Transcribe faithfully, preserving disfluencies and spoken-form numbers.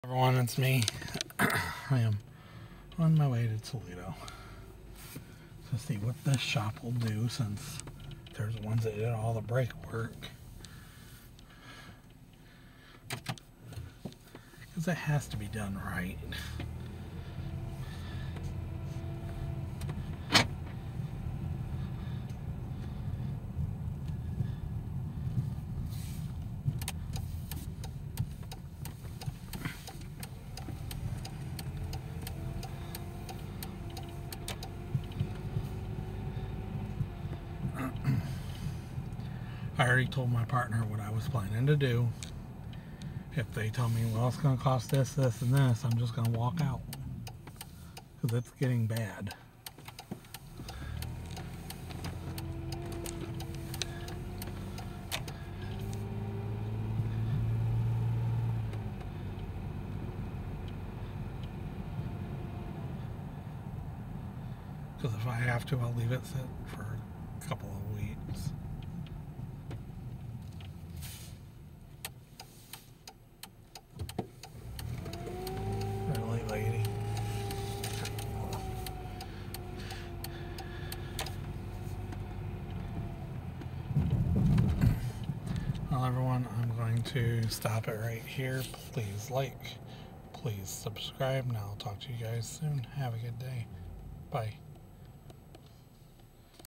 Everyone, it's me. I am on my way to Toledo to see what this shop will do, since there's ones that did all the brake work. Because it has to be done right. I already told my partner what I was planning to do. If they tell me, well, it's going to cost this, this, and this, I'm just going to walk out. Because it's getting bad. Because if I have to, I'll leave it sit for a couple of weeks. Really, lady? Well, everyone, I'm going to stop it right here. Please like, please subscribe, and I'll talk to you guys soon. Have a good day. Bye.